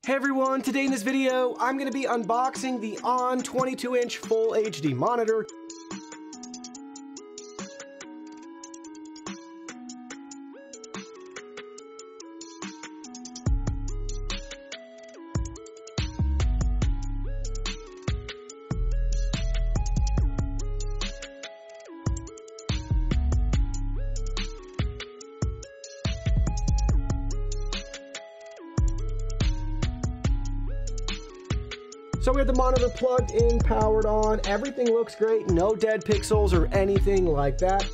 Hey everyone, today in this video, I'm going to be unboxing the ON 22-inch Full HD monitor. So we have the monitor plugged in, powered on, everything looks great, no dead pixels or anything like that.